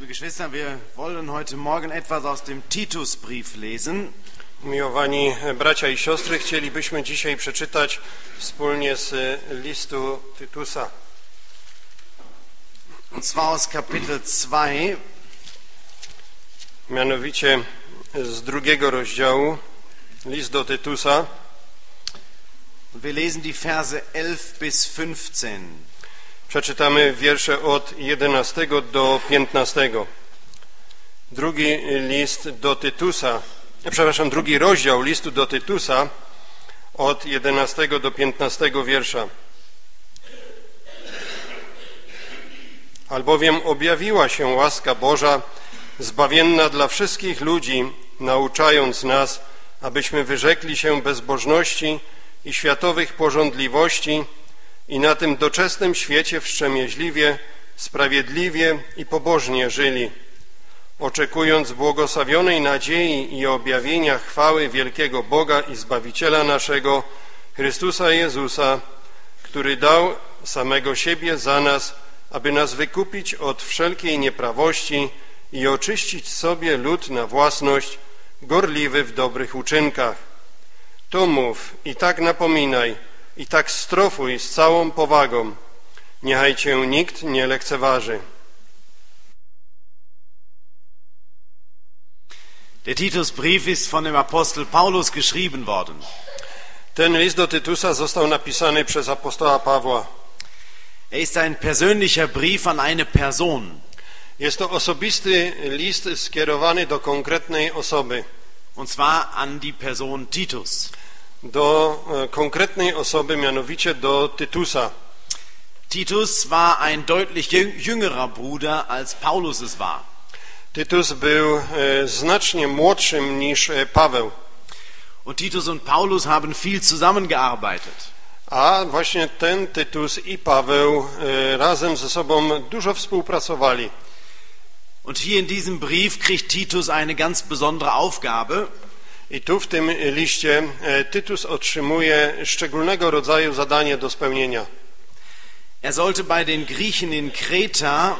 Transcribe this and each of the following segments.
Geschwister, wir wollen heute Morgen etwas aus dem Titusbrief lesen. Umiłowani bracia i siostry, chcielibyśmy dzisiaj przeczytać wspólnie z listu Tytusa. Und zwar aus Kapitel 2. Mianowicie z 2 rozdziału, list do Tytusa. Und wir lesen die Verse 11 bis 15. Przeczytamy wiersze od 11 do 15. Drugi rozdział listu do Tytusa od 11 do 15 wiersza. Albowiem objawiła się łaska Boża, zbawienna dla wszystkich ludzi, nauczając nas, abyśmy wyrzekli się bezbożności i światowych pożądliwości i na tym doczesnym świecie wstrzemięźliwie, sprawiedliwie i pobożnie żyli, oczekując błogosławionej nadziei i objawienia chwały wielkiego Boga i Zbawiciela naszego, Chrystusa Jezusa, który dał samego siebie za nas, aby nas wykupić od wszelkiej nieprawości i oczyścić sobie lud na własność, gorliwy w dobrych uczynkach. To mów i tak napominaj, i tak strofuj z całą powagą. Niechaj cię nikt nie lekceważy. Der Titusbrief ist von dem Apostel Paulus geschrieben worden. Ten list do Tytusa został napisany przez apostoła Pawła. Ist ein persönlicher Brief an eine Person. Jest to osobisty list skierowany do konkretnej osoby. Und zwar an die Person Titus. Do konkretnej osoby, mianowicie do Tytusa. Titus war ein deutlich jüngerer Bruder, als Paulus es war. Tytus był znacznie młodszym niż Paweł. Und Titus und Paulus haben viel zusammengearbeitet. A właśnie ten Tytus i Paweł razem ze sobą dużo współpracowali. Und hier in diesem Brief kriegt Titus eine ganz besondere Aufgabe. I tu w tym liście Tytus otrzymuje szczególnego rodzaju zadanie do spełnienia. Er sollte bei den Griechen in Kreta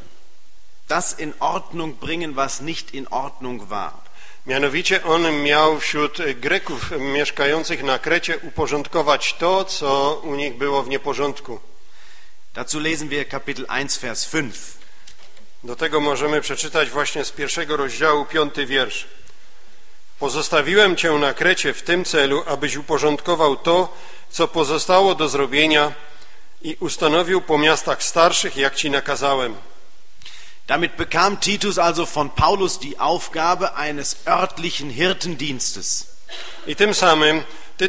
das in Ordnung bringen, was nicht in Ordnung war. Mianowicie on miał wśród Greków mieszkających na Krecie uporządkować to, co u nich było w nieporządku. Dazu lesen wir Kapitel 1, Vers 5. Do tego możemy przeczytać właśnie z 1 rozdziału 5 wiersz. Pozostawiłem cię na Krecie w tym celu, abyś uporządkował to, co pozostało do zrobienia i ustanowił po miastach starszych, jak ci nakazałem. Damit bekam Titus also von Paulus die Aufgabe eines örtlichen Hirtendienstes. I tym samym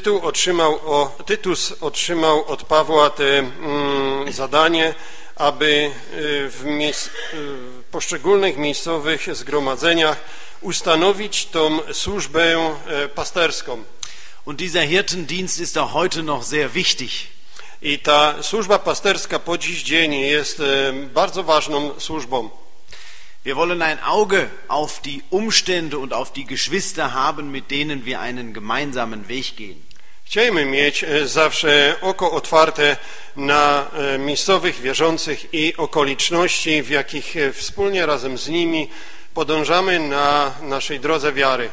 Tytus otrzymał od Pawła te zadanie, aby w poszczególnych miejscowych zgromadzeniach ustanowić tą służbę pasterską. Und dieser Hirtendienst ist auch heute noch sehr wichtig. I ta służba pasterska po dziś dzień jest bardzo ważną służbą. Wir wollen ein Auge auf die Umstände und auf die Geschwister haben, mit denen wir einen gemeinsamen Weg gehen. Chcielibyśmy mieć zawsze oko otwarte na miejscowych wierzących i okoliczności, w jakich wspólnie razem z nimi podążamy na naszej drodze wiary.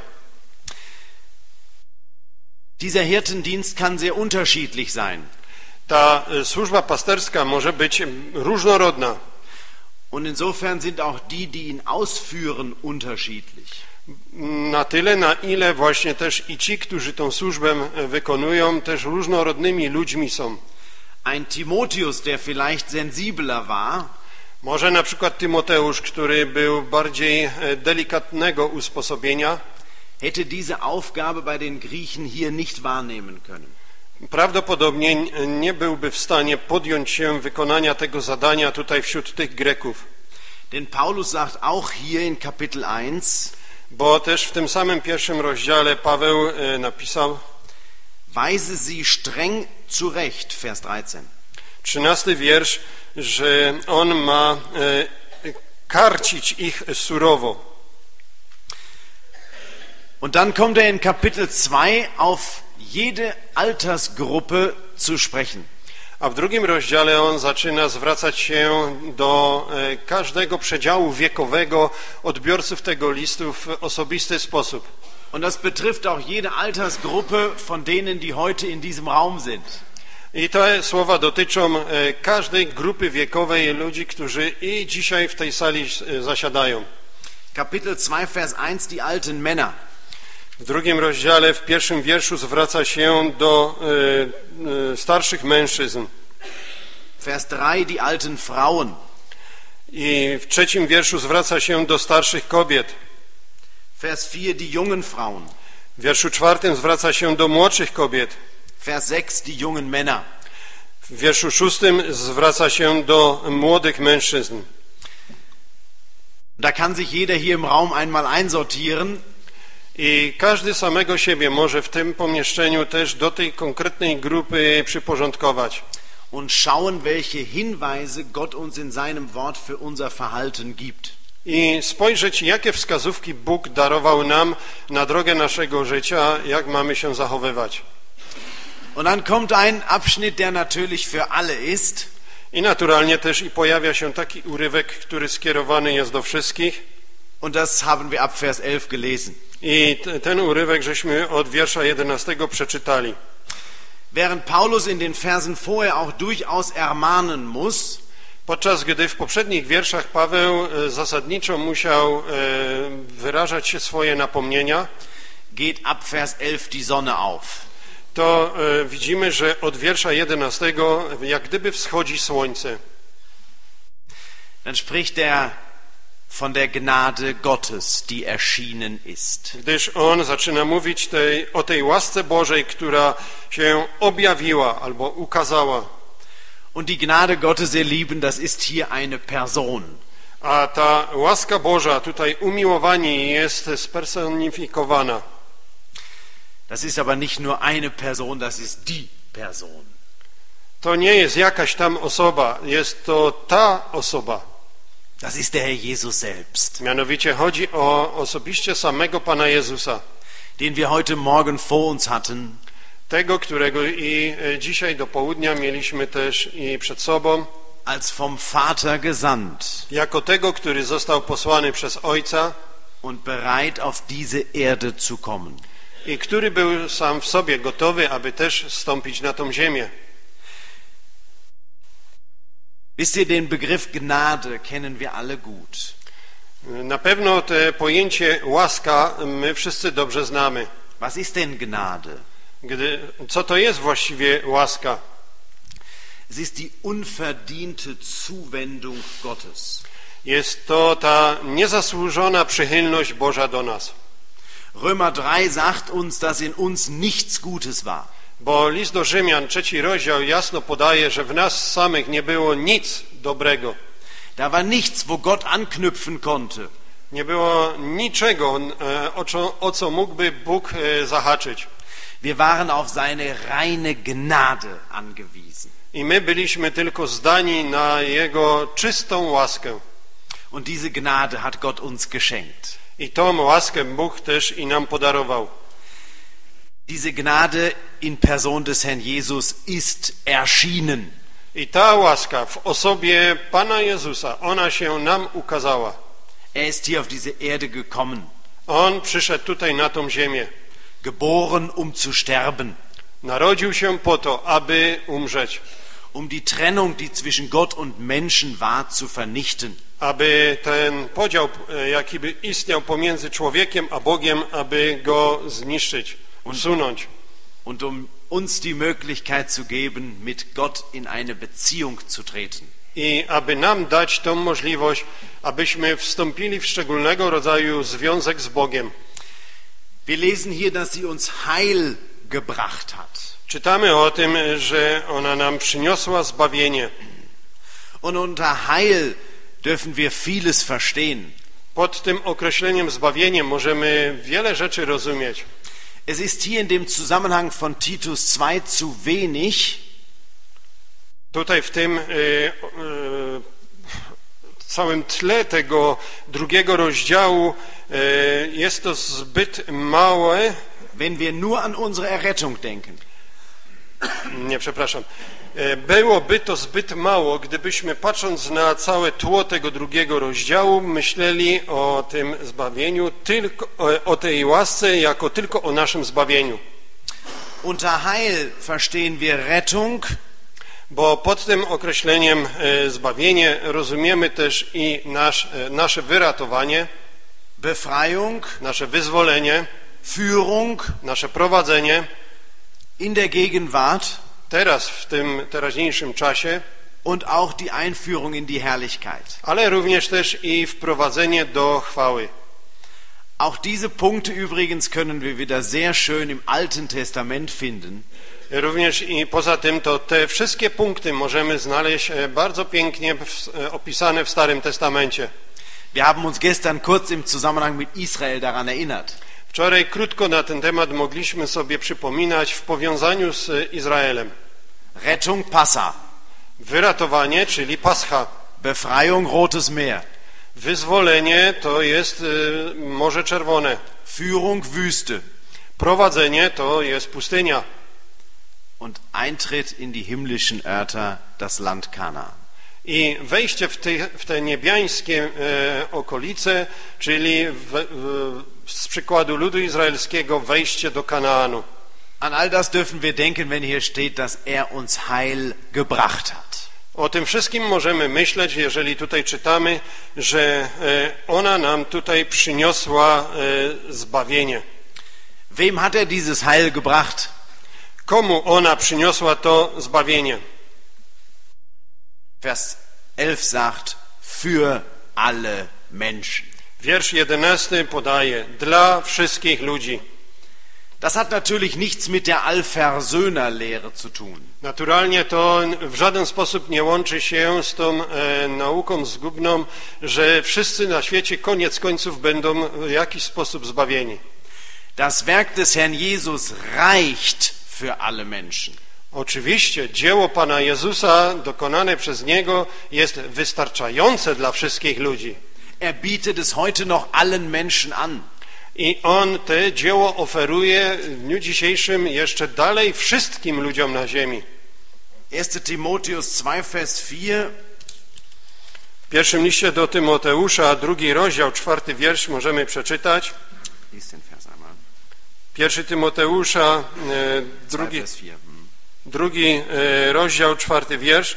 Dieser Hirtendienst kann sehr unterschiedlich sein. Ta służba pasterska może być różnorodna. Und insofern sind auch die ihn ausführen, unterschiedlich. Na tyle, na ile właśnie też i ci, którzy tą służbę wykonują, też różnorodnymi ludźmi są. Ein Timotheus, der vielleicht sensibler war, może na przykład Tymoteusz, który był bardziej delikatnego usposobienia, hätte diese Aufgabe bei den Griechen hier nicht wahrnehmen können. Prawdopodobnie nie byłby w stanie podjąć się wykonania tego zadania tutaj wśród tych Greków. Denn Paulus sagt auch hier in Kapitel 1, bo też w tym samym 1 rozdziale Paweł napisał: Weise sie streng zurecht, Vers 13. 13 wiersz, że on ma karcić ich surowo. Und dann kommt er in Kapitel 2 auf jede Altersgruppe zu sprechen. A w drugim rozdziale on zaczyna zwracać się do każdego przedziału wiekowego odbiorców tego listu w osobisty sposób. Und das betrifft auch jede Altersgruppe von denen, die heute in diesem Raum sind. I te słowa dotyczą każdej grupy wiekowej ludzi, którzy i dzisiaj w tej sali zasiadają. Kapitel 2, Vers 1, die alten Männer. W drugim rozdziale, w pierwszym wierszu zwraca się do starszych mężczyzn. Vers 3, die alten Frauen. I w trzecim wierszu zwraca się do starszych kobiet. Vers 4, die jungen Frauen. W wierszu czwartym zwraca się do młodszych kobiet. Vers 6, die jungen Männer. W wierszu szóstym zwraca się do młodych mężczyzn. Da kann sich jeder hier im Raum einmal einsortieren. I każdy samego siebie może w tym pomieszczeniu też do tej konkretnej grupy przyporządkować. Und schauen, welche Hinweise Gott uns in seinem Wort für unser Verhalten gibt. I spojrzeć, jakie wskazówki Bóg darował nam na drogę naszego życia, jak mamy się zachowywać. Und dann kommt ein Abschnitt, der natürlich für alle ist. I naturalnie też i pojawia się taki urywek, który skierowany jest do wszystkich. Und das haben wir ab Vers 11 gelesen. I ten urywek żeśmy od wiersza 11 przeczytali. Während Paulus in den Versen vorher auch durchaus ermahnen muss, Podczas gdy w poprzednich wierszach Paweł zasadniczo musiał wyrażać się swoje napomnienia, geht ab Vers 11 die Sonne auf. to widzimy, że od wiersza 11 jak gdyby wschodzi słońce. Dann spricht er von der Gnade Gottes, die erschienen ist. Gdyż on zaczyna mówić o tej łasce Bożej, która się objawiła albo ukazała. Und die Gnade Gottes, ihr Lieben, das ist hier eine Person. A ta łaska Boża, tutaj umiłowanie jest spersonifikowana. Das ist aber nicht nur eine Person, das ist die Person. To nie jest jakaś tam osoba, jest to ta osoba. Das ist der Herr Jesus selbst, Mianowicie chodzi o osobiście samego Pana Jezusa. den wir heute Morgen vor uns hatten. Tego, którego i dzisiaj do południa mieliśmy też i przed sobą. Als vom Vater gesandt Jako tego, który został posłany przez Ojca und bereit auf diese Erde zu kommen. i który był sam w sobie gotowy, aby też zstąpić na tą ziemię. Wisst ihr, den Begriff Gnade kennen wir alle gut. Na pewno to pojęcie łaska my wszyscy dobrze znamy. Was ist denn Gnade? Co to jest właściwie łaska? Es ist die unverdiente Zuwendung Gottes. Jest to ta niezasłużona przychylność Boża do nas. Römer 3 sagt uns, dass in uns nichts Gutes war. Bo list do Rzymian, 3 rozdział jasno podaje, że w nas samych nie było nic dobrego. Da war nichts, wo Gott anknüpfen konnte. Nie było niczego, o co mógłby Bóg zahaczyć. Wir waren auf seine reine Gnade angewiesen. I my byliśmy tylko zdani na Jego czystą łaskę. Und diese Gnade hat Gott uns geschenkt. I tą łaskę Bóg też i nam podarował. Diese Gnade in Person des Herrn Jesus ist erschienen. I ta łaska w osobie Pana Jezusa, ona się nam ukazała. Er ist hier auf diese Erde gekommen, On przyszedł tutaj na tą ziemię. geboren, zu sterben, Narodził się po to, aby umrzeć. die Trennung, die zwischen Gott und Menschen war, zu vernichten. Aby ten podział, jaki by istniał pomiędzy człowiekiem a Bogiem, aby go zniszczyć, usunąć. Und uns die Möglichkeit zu geben, mit Gott in eine Beziehung zu treten. I aby nam dać tą możliwość, abyśmy wstąpili w szczególnego rodzaju związek z Bogiem. Wir lesen hier, dass sie uns Heil gebracht hat. Czytamy o tym, że ona nam przyniosła zbawienie. Und unter Heil dürfen wir vieles verstehen. Pod tym określeniem zbawienie możemy wiele rzeczy rozumieć. Es ist hier in dem Zusammenhang von Titus 2 zu wenig, Tutaj w tym całym tle tego drugiego rozdziału jest to zbyt małe. wenn wir nur an unsere Errettung denken. Byłoby to zbyt mało, gdybyśmy patrząc na całe tło tego drugiego rozdziału myśleli o tym zbawieniu, tylko o tej łasce jako tylko o naszym zbawieniu. Unter Heil verstehen wir Rettung, Bo pod tym określeniem zbawienie rozumiemy też i nasze wyratowanie, Befreiung, nasze wyzwolenie, Führung nasze prowadzenie in der Gegenwart teraz w tym teraźniejszym czasie, und auch die Einführung in die Herrlichkeit. ale również też i wprowadzenie do chwały. Auch diese Punkte übrigens können wir wieder sehr schön im Alten Testament finden. Również i poza tym to te wszystkie punkty możemy znaleźć bardzo pięknie opisane w Starym Testamencie. Wir haben uns gestern kurz im Zusammenhang mit Israel daran erinnert. Wczoraj krótko na ten temat mogliśmy sobie przypominać w powiązaniu z Izraelem. Rettung Passa, Wyratowanie, czyli Pascha. Befreiung Rotes Meer, Wyzwolenie to jest Morze Czerwone. Führung Wüste Prowadzenie to jest pustynia. und Eintritt in die himmlischen Örter, das Land Kanaan. I wejście w te niebiańskie okolice, czyli z przykładu ludu izraelskiego wejście do Kanaanu. An all das dürfen wir denken, wenn hier steht, dass er uns Heil gebracht hat. O tym wszystkim możemy myśleć, jeżeli tutaj czytamy, że ona nam tutaj przyniosła zbawienie. Wem hat er dieses Heil gebracht? Komu ona przyniosła to zbawienie? Vers 11 sagt, für alle Menschen. Wiersz 11 podaje, dla wszystkich ludzi. Das hat natürlich nichts mit der Allversöhnerlehre zu tun. Naturalnie to w żaden sposób nie łączy się z tą nauką zgubną, że wszyscy na świecie koniec końców będą w jakiś sposób zbawieni. Das Werk des Herrn Jesus reicht für alle Menschen. Oczywiście dzieło Pana Jezusa dokonane przez Niego jest wystarczające dla wszystkich ludzi. Er bietet es heute noch allen Menschen an. I On te dzieło oferuje w dniu dzisiejszym jeszcze dalej wszystkim ludziom na ziemi. 1. Timotheus 2, Vers 4. W pierwszym liście do Tymoteusza, 2 rozdział, 4 wiersz możemy przeczytać. Lies den Vers einmal. 1 Tymoteusza, 2, Vers 4. drugi rozdział, 4 wiersz.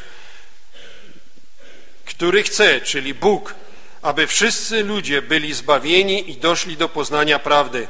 Który chce, czyli Bóg, aby wszyscy ludzie byli zbawieni i doszli do poznania prawdy.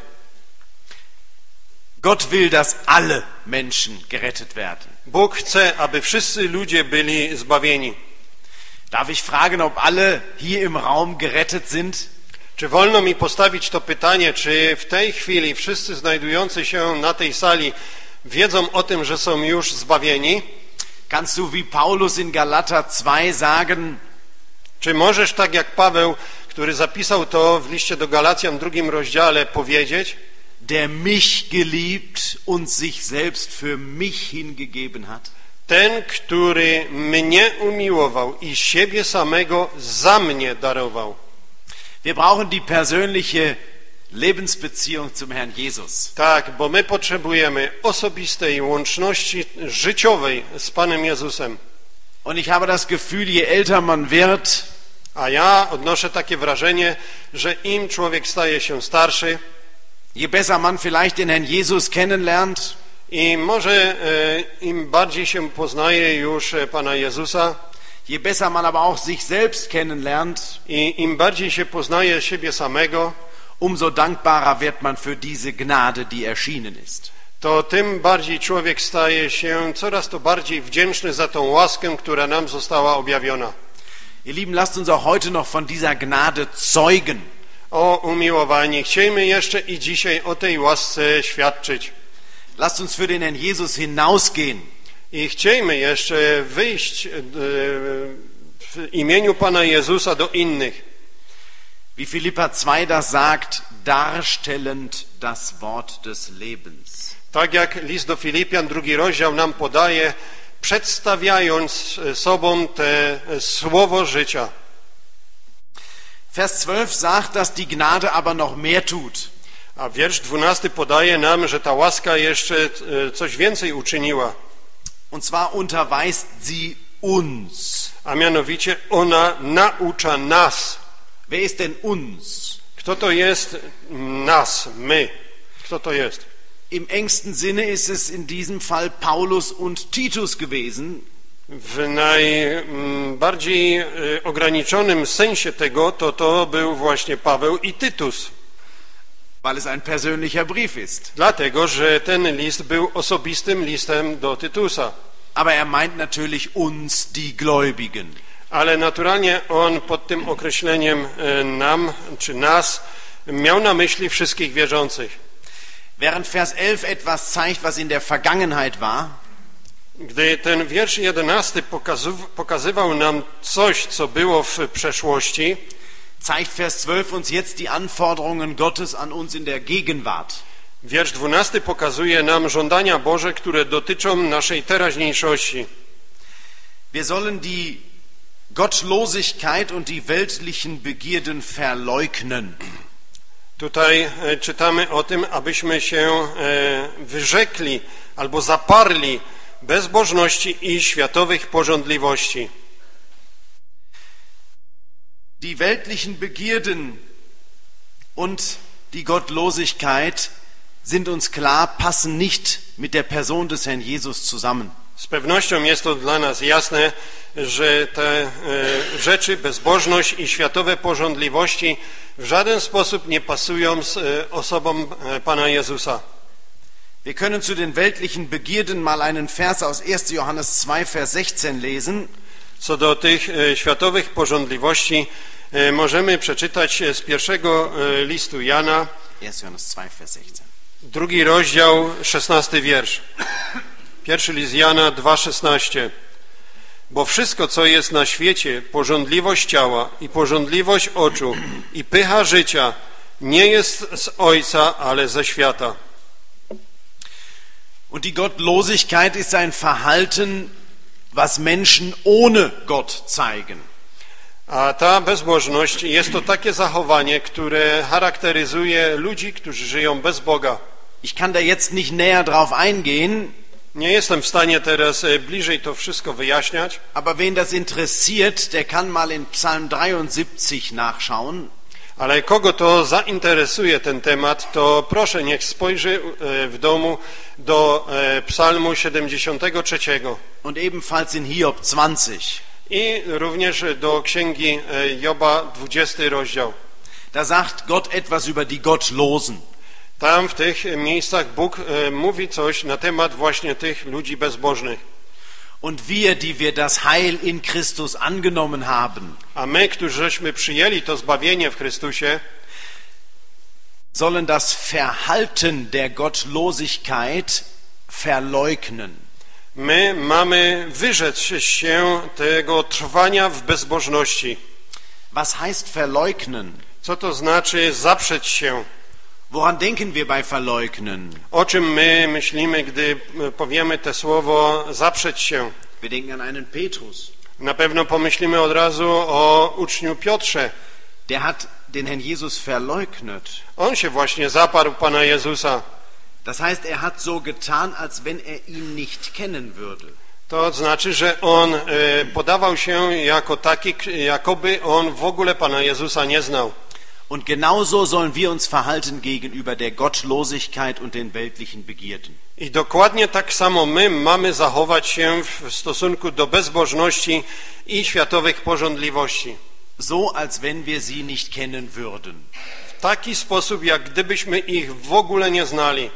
Gott will, dass alle Menschen gerettet werden. Bóg chce, aby wszyscy ludzie byli zbawieni. Darf ich fragen, ob alle hier im Raum gerettet sind? Czy wolno mi postawić to pytanie, czy w tej chwili wszyscy znajdujący się na tej sali wiedzą o tym, że są już zbawieni? Kannst du wie Paulus in Galater 2 sagen, Czy możesz, tak jak Paweł, który zapisał to w liście do Galacjan, 2 rozdziale, powiedzieć, der mich geliebt und sich selbst für mich hingegeben hat? ten, który mnie umiłował i siebie samego za mnie darował. Wir brauchen die persönliche Lebensbeziehung zum Herrn Jesus. Tak, bo my potrzebujemy osobistej łączności życiowej z Panem Jezusem. Und ich habe das Gefühl, je älter man wird, A ja odnoszę takie wrażenie, że im człowiek staje się starszy je besser man vielleicht den Herrn Jesus kennenlernt, i może im bardziej się poznaje już Pana Jezusa je besser man aber auch sich selbst kennenlernt, i im bardziej się poznaje siebie samego, umso dankbarer wird man für diese Gnade, die erschienen ist. to tym bardziej człowiek staje się coraz to bardziej wdzięczny za tą łaskę, która nam została objawiona. Ihr Lieben, lasst uns auch heute noch von dieser Gnade zeugen. O umiłowani, chciejmy jeszcze i dzisiaj o tej łasce świadczyć. Lasst uns für den Herrn Jesus hinausgehen. I chciejmy jeszcze wyjść w imieniu Pana Jezusa do innych. Wie Philippa 2 das sagt, darstellend das Wort des Lebens. Tak jak list do Filipian, 2 rozdział nam podaje, przedstawiając sobą te słowo życia. Vers 12 sagt, dass die Gnade aber noch mehr tut. A wiersz 12 podaje nam, że ta łaska jeszcze coś więcej uczyniła. Und zwar unterweist sie uns. A mianowicie ona naucza nas. Wer ist denn uns? Kto to jest nas, my? Kto to jest? Im engsten Sinne ist es in diesem Fall Paulus und Titus gewesen. W najbardziej ograniczonym sensie tego to był właśnie Paweł i Tytus. Weil es ein persönlicher Brief ist. Dlatego, że ten list był osobistym listem do Tytusa. Aber er meint natürlich uns, die Gläubigen. Ale naturalnie on pod tym określeniem nam, czy nas, miał na myśli wszystkich wierzących. Während Vers 11 etwas zeigt, was in der Vergangenheit war, Gdy ten wiersz 11 pokazywał nam coś, co było w przeszłości, zeigt Vers 12 uns jetzt die Anforderungen Gottes an uns in der Gegenwart. wiersz 12 pokazuje nam żądania Boże, które dotyczą naszej teraźniejszości. Wir sollen die Gottlosigkeit und die weltlichen Begierden verleugnen. Tutaj czytamy o tym, abyśmy się wyrzekli albo zaparli bezbożności i światowych pożądliwości. Die weltlichen Begierden und die Gottlosigkeit sind uns klar, passen nicht mit der Person des Herrn Jesus zusammen. Z pewnością jest to dla nas jasne, że te rzeczy, bezbożność i światowe pożądliwości w żaden sposób nie pasują z osobą Pana Jezusa. Wir können zu den weltlichen Begierden mal einen Vers aus 1. Johannes 2, Vers 16 lesen. Co do tych światowych pożądliwości możemy przeczytać z pierwszego listu Jana, 1. Johannes 2, Vers 16. 2 rozdział, 16 wiersz. Pierwszy list Jana 2,16. Bo wszystko, co jest na świecie, pożądliwość ciała i pożądliwość oczu i pycha życia, nie jest z Ojca, ale ze świata. Und die Gottlosigkeit ist ein Verhalten, was Menschen ohne Gott zeigen. A ta bezbożność jest to takie zachowanie, które charakteryzuje ludzi, którzy żyją bez Boga. Ich kann da jetzt nicht näher drauf eingehen, Nie jestem w stanie teraz bliżej to wszystko wyjaśniać, aber wen das interessiert, der kann mal in Psalm 73 nachschauen. ale kogo to zainteresuje ten temat, to proszę niech spojrzy w domu do Psalmu 73 Und ebenfalls in Hiob 20. i również do Księgi Joba 20 rozdział. Da sagt Gott etwas über die Gottlosen. Tam w tych miejscach Bóg mówi coś na temat właśnie tych ludzi bezbożnych. Und wir, die wir das Heil in Christus angenommen haben, A my, którzyśmy przyjęli to zbawienie w Chrystusie, sollen das Verhalten der Gottlosigkeit verleugnen. my mamy wyrzec się tego trwania w bezbożności. Was heißt verleugnen? Co to znaczy zaprzeć się? Woran denken wir bei verleugnen? O czym my myślimy, gdy powiemy te słowo zaprzeć się? Wir denken an einen Petrus. Na pewno pomyślimy od razu o uczniu Piotrze. Der hat den Herrn Jesus verleugnet. On się właśnie zaparł Pana Jezusa. Das heißt, er hat so getan, als wenn er ihn nicht kennen würde. To znaczy, że on podawał się jako taki, jakoby on w ogóle Pana Jezusa nie znał. Und genauso sollen wir uns verhalten gegenüber der Gottlosigkeit und den weltlichen Begierden. I dokładnie tak samo my mamy zachować się w stosunku do bezbożności i światowych pożądliwości. So, als wenn wir sie nicht kennen würden. W taki sposób, jak gdybyśmy ich w ogóle nie znali.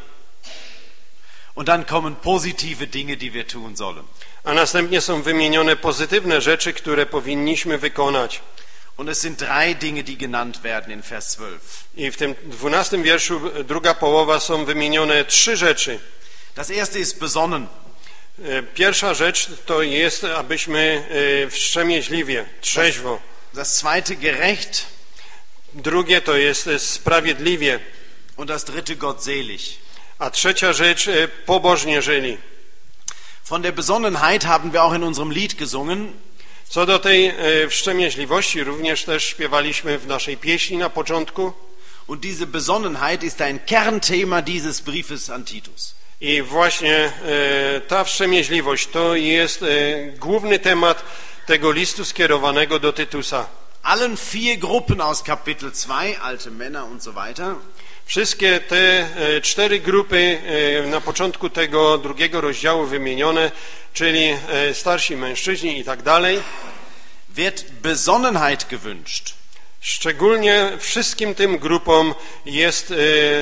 Und dann kommen positive Dinge, die wir tun sollen. A następnie są wymienione pozytywne rzeczy, które powinniśmy wykonać. Und es sind 3 Dinge, die genannt werden in Vers 12. I w tym 12 wierszu, druga połowa, są wymienione 3 rzeczy. Das erste ist besonnen. Pierwsza rzecz to jest, abyśmy wstrzemięźliwie, trzeźwo. Das zweite gerecht. Drugie to jest sprawiedliwie. Und das dritte gottselig. A trzecia rzecz, pobożnie żyli. Von der Besonnenheit haben wir auch in unserem Lied gesungen. Co do tej wstrzemięźliwości również też śpiewaliśmy w naszej pieśni na początku. Und diese Besonnenheit ist ein Kernthema dieses Briefes an Titus. I właśnie ta wstrzemięźliwość to jest główny temat tego listu skierowanego do Tytusa. Allen 4 Gruppen aus Kapitel 2, alte Männer und so weiter, Wszystkie te 4 grupy na początku tego 2 rozdziału wymienione, czyli starsi mężczyźni i tak dalej, wird Besonnenheit gewünscht. szczególnie wszystkim tym grupom jest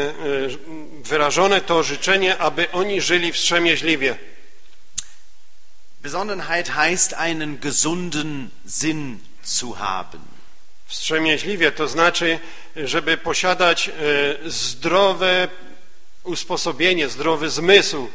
wyrażone to życzenie, aby oni żyli wstrzemięźliwie. Besonnenheit heißt, einen gesunden Sinn zu haben. Wstrzemięźliwie to znaczy, żeby posiadać zdrowe usposobienie, zdrowy zmysł.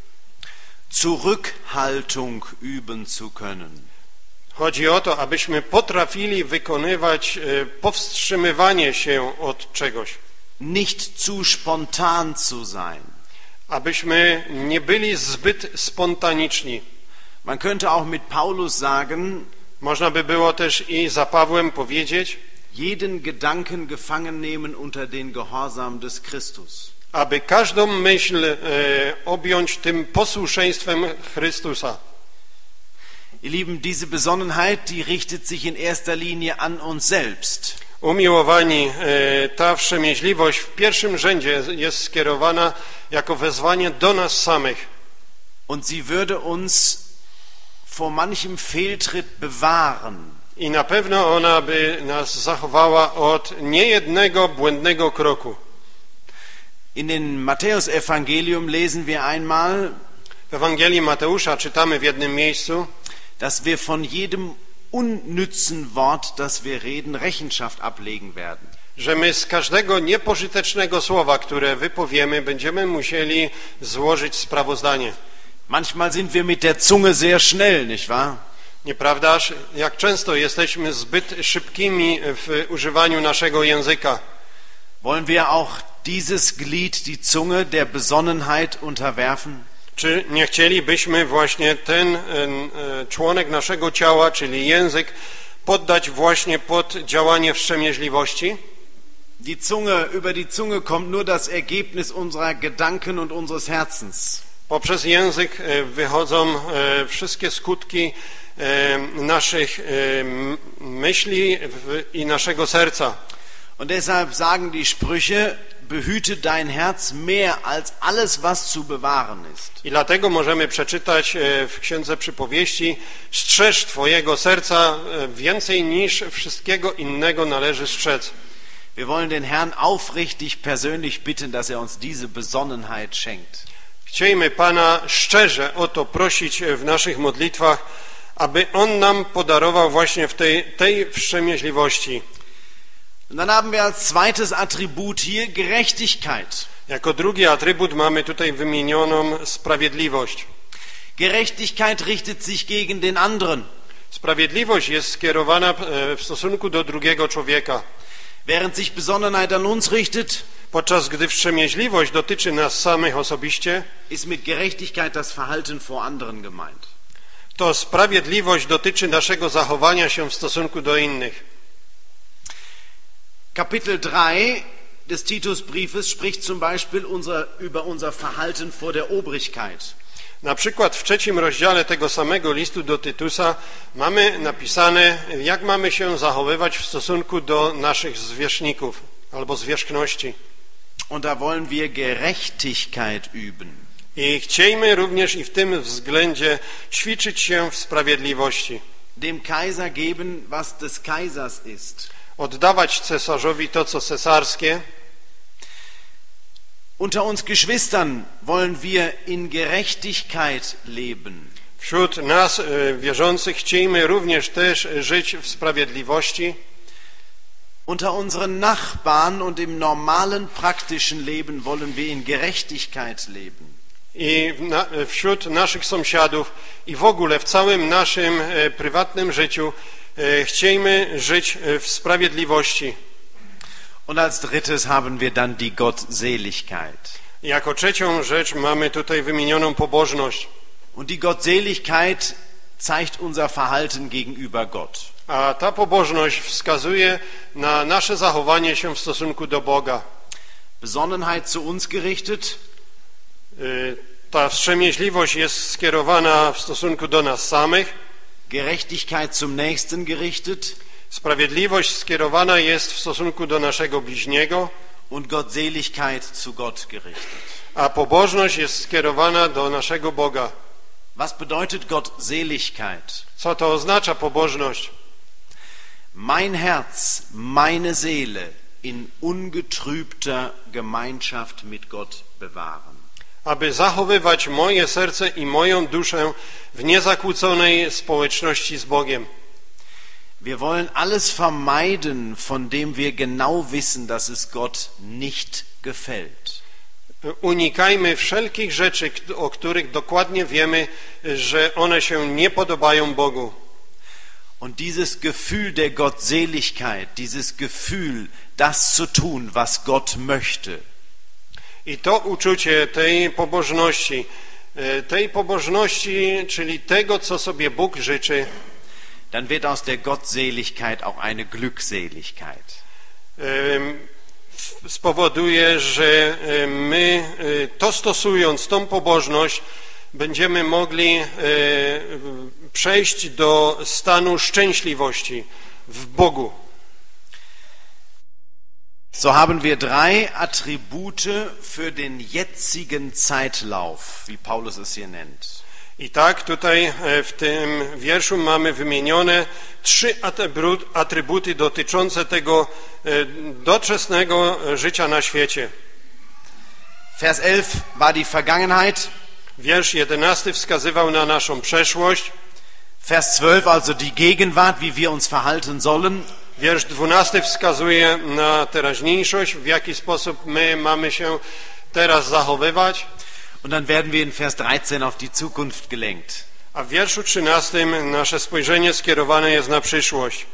Zurückhaltung üben zu können. Chodzi o to, abyśmy potrafili wykonywać powstrzymywanie się od czegoś. Nicht zu spontan zu sein. Abyśmy nie byli zbyt spontaniczni. Man könnte auch mit Paulus sagen, Można by było też i za Pawłem powiedzieć, jeden Gedanken gefangen nehmen unter den Gehorsam des Christus. aby każdą myśl objąć tym posłuszeństwem Chrystusa. Ihr Lieben, diese Besonnenheit, die richtet sich in erster Linie an uns selbst. Umiłowani, ta wstrzemięźliwość w pierwszym rzędzie jest skierowana jako wezwanie do nas samych. Und sie würde uns vor manchem Fehltritt bewahren. I na pewno ona by nas zachowała od niejednego błędnego kroku. In den Matthäus-Evangelium lesen wir einmal, W Ewangelii Mateusza czytamy w jednym miejscu, dass wir von jedem unnützen Wort, das wir reden, Rechenschaft ablegen werden. że my z każdego niepożytecznego słowa, które wypowiemy, będziemy musieli złożyć sprawozdanie. Manchmal sind wir mit der Zunge sehr schnell, nicht wahr? Nieprawdaż? Jak często jesteśmy zbyt szybkimi w używaniu naszego języka. Wollen wir auch dieses Glied, die Zunge, der Besonnenheit unterwerfen? Czy nie chcielibyśmy właśnie ten członek naszego ciała, czyli język, poddać właśnie pod działanie wstrzemięźliwości? Über die Zunge kommt nur das Ergebnis unserer Gedanken und unseres Herzens. Poprzez język wychodzą wszystkie skutki naszych myśli i naszego serca. Und deshalb sagen die Sprüche, behüte dein Herz mehr als alles, was zu bewahren ist. I dlatego możemy przeczytać w Księdze Przypowieści: strzeż twojego serca więcej niż wszystkiego innego należy strzec. Wir wollen den Herrn aufrichtig persönlich bitten, dass er uns diese Besonnenheit schenkt. Chciejmy Pana szczerze o to prosić w naszych modlitwach, aby On nam podarował właśnie w tej wstrzemięźliwości. Und dann haben wir als zweites Attribut hier Gerechtigkeit. Jako drugi atrybut mamy tutaj wymienioną sprawiedliwość. Gerechtigkeit richtet sich gegen den anderen. Sprawiedliwość jest skierowana w stosunku do drugiego człowieka. Während sich Besonnenheit an uns richtet, Podczas gdy wstrzemięźliwość dotyczy nas samych osobiście, ist mit Gerechtigkeit das Verhalten vor anderen gemeint. to sprawiedliwość dotyczy naszego zachowania się w stosunku do innych. Kapitel 3 des Titusbriefes spricht zum Beispiel über unser Verhalten vor der Obrigkeit. Na przykład w 3 rozdziale tego samego listu do Tytusa mamy napisane, jak mamy się zachowywać w stosunku do naszych zwierzchników albo zwierzchności. Und da wollen wir Gerechtigkeit üben. I chciejmy również i w tym względzie ćwiczyć się w sprawiedliwości. Dem Kaiser geben, was des Kaisers ist. Oddawać cesarzowi to, co cesarskie. Unter uns Geschwistern wollen wir in Gerechtigkeit leben. Wśród nas wierzących chciejmy również też żyć w sprawiedliwości. Unter unseren Nachbarn und im normalen praktischen Leben wollen wir in Gerechtigkeit leben. I wśród naszych sąsiadów i w ogóle w całym naszym prywatnym życiu chciejmy żyć w sprawiedliwości. Und als drittes haben wir dann die Gottseligkeit. Jako trzecią rzecz mamy tutaj wymienioną pobożność. Und die Gottseligkeit zeigt unser Verhalten gegenüber Gott. A ta pobożność wskazuje na nasze zachowanie się w stosunku do Boga. Besonnenheit zu uns gerichtet. Ta wstrzemięźliwość jest skierowana w stosunku do nas samych. Gerechtigkeit zum Nächsten gerichtet Sprawiedliwość skierowana jest w stosunku do naszego bliźniego, und Gottseligkeit zu Gott gerichtet. a pobożność jest skierowana do naszego Boga. Was bedeutet Gottseligkeit? Co to oznacza pobożność? Mein Herz, meine Seele in ungetrübter Gemeinschaft mit Gott bewahren. Aby zachowywać moje serce i moją duszę w niezakłóconej społeczności z Bogiem. Wir wollen alles vermeiden, von dem wir genau wissen, dass es Gott nicht gefällt. Unikajmy wszelkich rzeczy, o których dokładnie wiemy, że one się nie podobają Bogu. Und dieses Gefühl der Gottseligkeit, dieses Gefühl, das zu tun, was Gott möchte, I to uczucie tej pobożności, czyli tego, co sobie Bóg życzy, dann wird aus der Gottseligkeit auch eine Glückseligkeit. Spowoduje, że my to stosując, tą pobożność, będziemy mogli przejść do stanu szczęśliwości w Bogu. So haben wir drei Attribute für den jetzigen Zeitlauf, wie Paulus es hier nennt. I tak tutaj w tym wierszu mamy wymienione 3 atrybuty dotyczące tego doczesnego życia na świecie. Vers 11 war die Vergangenheit. Wiersz 11 wskazywał na naszą przeszłość. Vers 12 also die Gegenwart, wie wir uns verhalten sollen. Wiersz 12 wskazuje na teraźniejszość, w jaki sposób my mamy się teraz zachowywać. Und dann werden wir in Vers 13 auf die Zukunft gelenkt. A w wierszu 13 nasze spojrzenie skierowane jest na przyszłość.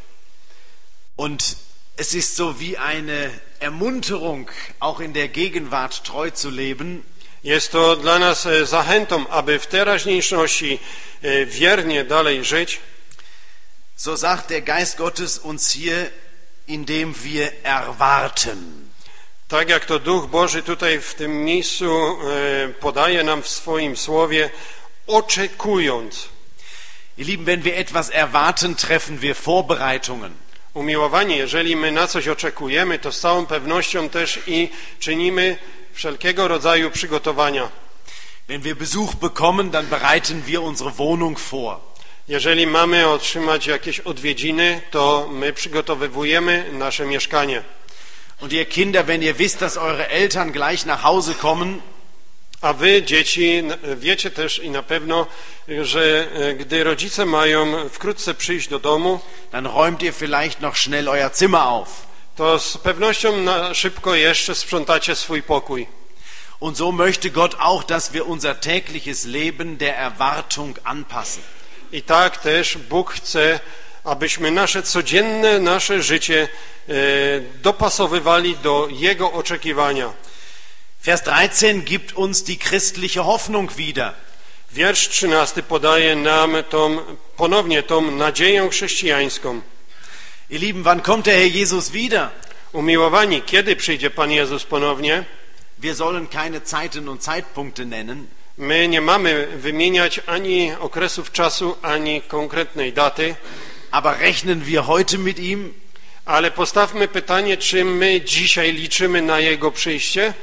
Und es ist so wie eine Ermunterung, auch in der Gegenwart treu zu leben. Jest to dla nas zachętą, aby w teraźniejszości wiernie dalej żyć. So sagt der Geist Gottes uns hier, indem wir erwarten. Tak jak to Duch Boży tutaj w tym miejscu podaje nam w swoim słowie, oczekując. Ihr Lieben, wenn wir etwas erwarten, treffen wir Vorbereitungen. Umiłowani, jeżeli my na coś oczekujemy, to z całą pewnością też i czynimy wszelkiego rodzaju przygotowania. Wenn wir Besuch bekommen, dann bereiten wir unsere Wohnung vor. Jeżeli mamy otrzymać jakieś odwiedziny, to my przygotowujemy nasze mieszkanie. Und ihr Kinder, wenn ihr wisst, dass eure Eltern gleich nach Hause kommen, a wy, dzieci, wiecie też i na pewno, że gdy rodzice mają wkrótce przyjść do domu, dann räumt ihr vielleicht noch schnell euer Zimmer auf. To z pewnością na szybko jeszcze sprzątacie swój pokój. Und so möchte Gott auch, dass wir unser tägliches Leben der Erwartung anpassen. I tak też Bóg chce, abyśmy nasze życie dopasowywali do Jego oczekiwania. Vers 13 gibt uns die christliche Hoffnung wieder. Wiersz 13 podaje nam ponownie tą nadzieję chrześcijańską. Ihr Lieben, wann kommt der Herr Jesus wieder? Umiłowani, kiedy przyjdzie Pan Jezus ponownie? Wir sollen keine Zeiten und Zeitpunkte nennen. My nie mamy wymieniać ani okresów czasu, ani konkretnej daty. Aber rechnen wir heute mit ihm? Ale postawmy pytanie, czy my dzisiaj liczymy na Jego przyjście?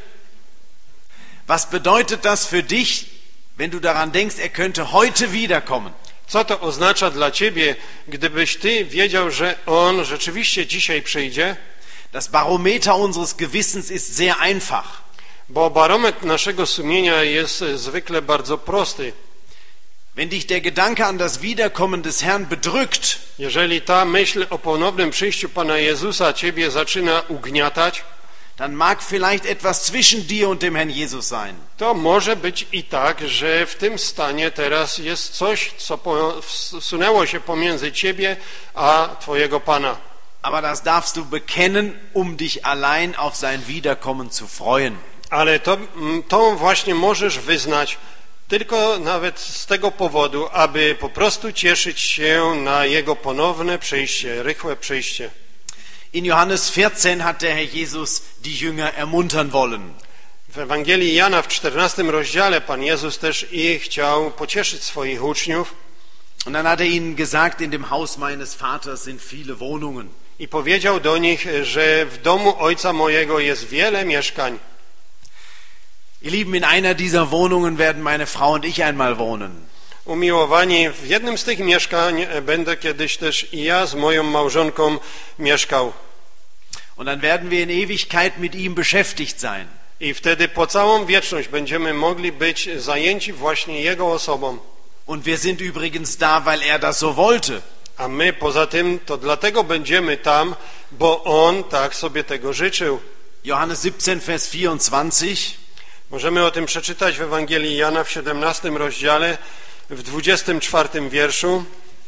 Was bedeutet das für dich, wenn du daran denkst, er könnte heute wiederkommen? Co to oznacza dla ciebie, gdybyś ty wiedział, że On rzeczywiście dzisiaj przyjdzie? Das Barometer unseres Gewissens ist sehr einfach. Bo barometr naszego sumienia jest zwykle bardzo prosty. Wenn dich der Gedanke an das Wiederkommen des Herrn bedrückt, jeżeli ta myśl o ponownym przyjściu Pana Jezusa ciebie zaczyna ugniatać, dann mag vielleicht etwas zwischen dir und dem Herrn Jesus sein. To może być i tak, że w tym stanie teraz jest coś, co wsunęło się pomiędzy ciebie a twojego Pana. Aber das darfst du bekennen, um dich allein auf sein Wiederkommen zu freuen. Ale to właśnie możesz wyznać tylko nawet z tego powodu, aby po prostu cieszyć się na Jego ponowne przyjście, rychłe przyjście. In Johannes 14 hat der Herr Jesus die Jünger ermuntern wollen. W Ewangelii Jana w 14 rozdziale Pan Jezus też i chciał pocieszyć swoich uczniów. Und dann hat ihnen gesagt, in dem Haus meines Vaters sind viele Wohnungen. I powiedział do nich, że w domu Ojca mojego jest wiele mieszkań. Ihr Lieben, in einer dieser Wohnungen werden meine Frau und ich einmal wohnen. Umiłowani, w jednym z tych mieszkań będę kiedyś też i ja z moją małżonką mieszkał. Und dann werden wir in Ewigkeit mit ihm beschäftigt sein. I wtedy po całą wieczność będziemy mogli być zajęci właśnie Jego osobą. Und wir sind übrigens da, weil er das so wollte. A my poza tym to dlatego będziemy tam, bo On tak sobie tego życzył. Johannes 17, Vers 24. Możemy o tym przeczytać w Ewangelii Jana w 17 rozdziale, w 24 wierszu.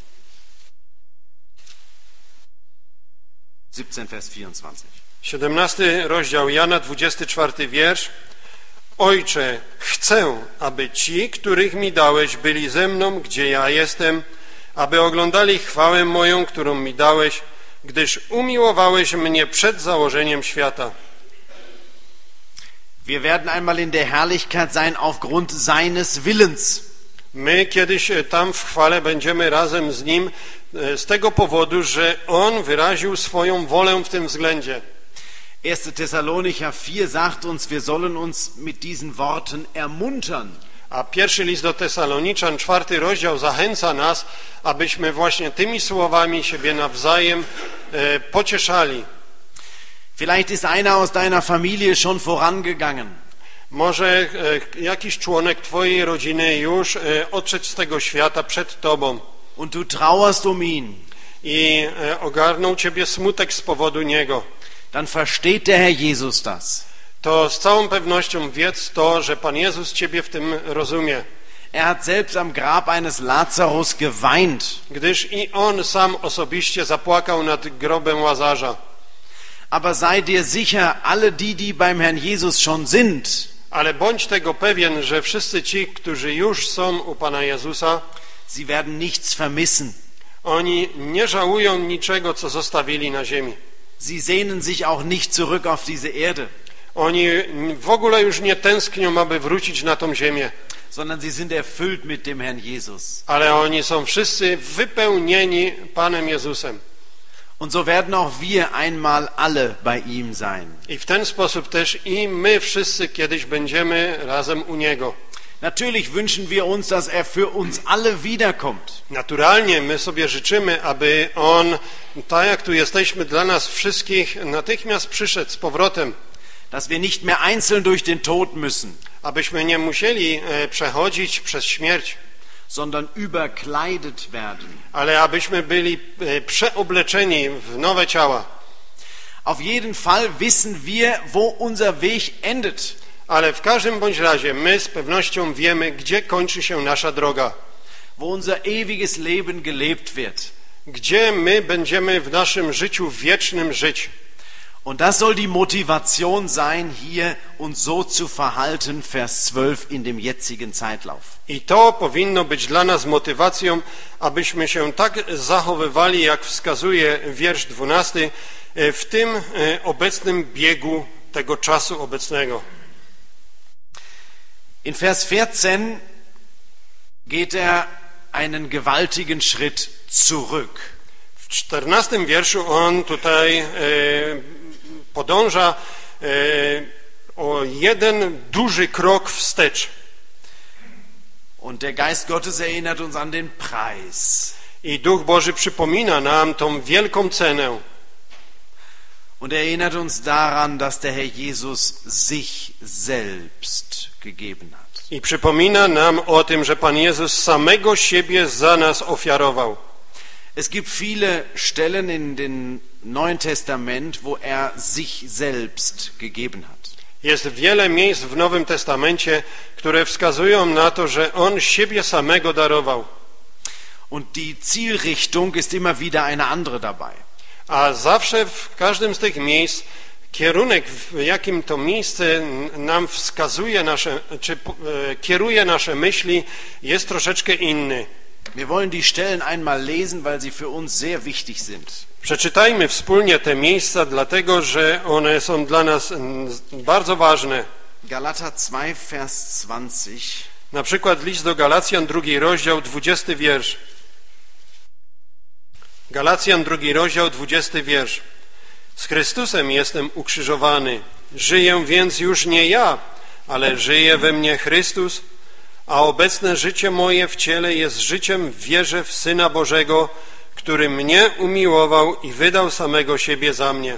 17, Vers 24. 17 rozdział Jana, 24 wiersz. Ojcze, chcę, aby ci, których mi dałeś, byli ze mną, gdzie ja jestem, aby oglądali chwałę moją, którą mi dałeś, gdyż umiłowałeś mnie przed założeniem świata. Wir werden einmal in der Herrlichkeit sein aufgrund seines Willens. My kiedyś tam w chwale będziemy razem z Nim z tego powodu, że On wyraził swoją wolę w tym względzie. 1. Thessalonicher 4 sagt uns, wir sollen uns mit diesen Worten ermuntern. A pierwszy list do Tesaloniczan, 4 rozdział, zachęca nas, abyśmy właśnie tymi słowami siebie nawzajem pocieszali. Vielleicht ist einer aus deiner Familie schon vorangegangen. Może jakiś członek twojej rodziny już odszedł z tego świata przed tobą. Und du trauerst um ihn. I ogarnął ciebie smutek z powodu niego. Dann versteht der Herr Jesus das. To z całą pewnością wiedz to, że Pan Jezus ciebie w tym rozumie. Er hat selbst am Grab eines Lazarus geweint. Gdyż i On sam osobiście zapłakał nad grobem Łazarza. Aber sei dir sicher, alle die beim Herrn Jesus schon sind, Ale bądź tego pewien, że wszyscy ci, którzy już są u Pana Jezusa, sie werden nichts vermissen. oni nie żałują niczego, co zostawili na ziemi. Sie sehnen sich auch nicht zurück auf diese Erde, Oni w ogóle już nie tęsknią, aby wrócić na tą ziemię, sondern sie sind erfüllt mit dem Herrn Jesus. ale oni są wszyscy wypełnieni Panem Jezusem. Und so werden auch wir einmal alle bei ihm sein. I w ten sposób też i my wszyscy kiedyś będziemy razem u Niego. Natürlich wünschen wir uns, dass er für uns alle wiederkommt. Naturalnie my sobie życzymy, aby On, tak jak tu jesteśmy dla nas wszystkich, natychmiast przyszedł z powrotem. Dass wir nicht mehr einzeln durch den Tod müssen, Abyśmy nie musieli przechodzić przez śmierć, sondern überkleidet werden. ale abyśmy byli przeobleczeni w nowe ciała. Auf jeden Fall wissen wir, wo unser Weg endet. Ale w każdym bądź razie my z pewnością wiemy, gdzie kończy się nasza droga. Wo unser ewiges Leben gelebt wird. Gdzie my będziemy w naszym życiu wiecznym żyć. Und das soll die Motivation sein, hier uns so zu verhalten, Vers 12 in dem jetzigen Zeitlauf. I to powinno być dla nas motywacją, abyśmy się tak zachowywali, jak wskazuje wiersz 12, w tym obecnym biegu tego czasu obecnego. In Vers 14 geht er einen gewaltigen Schritt zurück. W 14 wierszu on tutaj podąża o jeden duży krok wstecz. Und der Geist Gottes erinnert uns an den Preis. I Duch Boży przypomina nam tą wielką cenę. Und erinnert uns daran, dass der Herr Jesus sich selbst gegeben hat. I przypomina nam o tym, że Pan Jezus samego siebie za nas ofiarował. Es gibt viele Stellen in dem Neuen Testament, wo er sich selbst gegeben hat. Jest wiele miejsc w Nowym Testamencie, które wskazują na to, że On siebie samego darował. Und die Zielrichtung ist immer wieder eine andere dabei. A zawsze w każdym z tych miejsc kierunek, w jakim to miejsce nam wskazuje kieruje nasze myśli, jest troszeczkę inny. Wir wollen die Stellen einmal lesen, weil sie für uns sehr wichtig sind. Przeczytajmy wspólnie te miejsca, dlatego że one są dla nas bardzo ważne. Galater 2, Vers 20. Na przykład list do Galacjan, 2 rozdział, 20 wiersz. Galacjan, 2 rozdział, 20 wiersz. Z Chrystusem jestem ukrzyżowany. Żyję więc już nie ja, ale żyje we mnie Chrystus, a obecne życie moje w ciele jest życiem w wierze w Syna Bożego, który mnie umiłował i wydał samego siebie za mnie.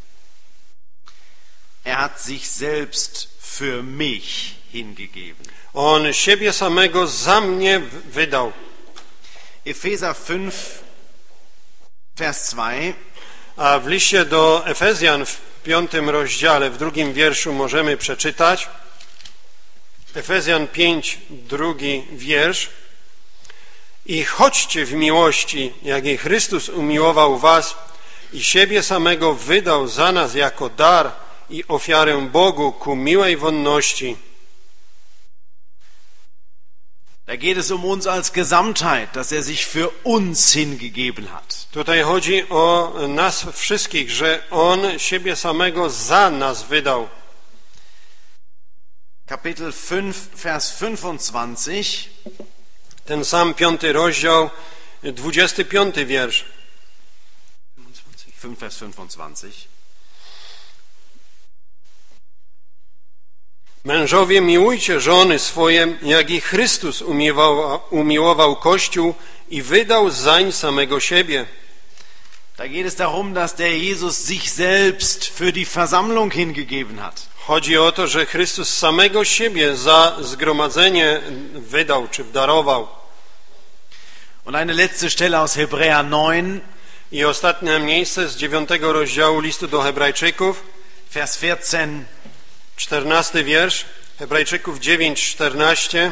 Er hat sich selbst für mich hingegeben. On siebie samego za mnie wydał. Epheser 5, Vers 2. A w liście do Efezjan w 5 rozdziale, w 2 wierszu możemy przeczytać. Efezjan 5, 2 wiersz. I chodźcie w miłości, jak i Chrystus umiłował was i siebie samego wydał za nas jako dar i ofiarę Bogu ku miłej wonności. Da geht es um uns als Gesamtheit, dass er sich für uns hingegeben hat. Tutaj chodzi o nas wszystkich, że On siebie samego za nas wydał. Kapitel 5, Vers 25. Ten sam 5 rozdział, 25 wiersz. 5, Vers 25. Mężowie, miłujcie żony swoje, jak i Chrystus umiłował Kościół i wydał zań samego siebie. Da geht es darum, dass der Jesus sich selbst für die Versammlung hingegeben hat. Chodzi o to, że Chrystus samego siebie za zgromadzenie wydał czy darował. Und eine letzte Stelle aus Hebräer 9, I ostatnie miejsce z 9 rozdziału listu do Hebrajczyków, Vers 14. 14 wiersz, Hebrajczyków 9:14.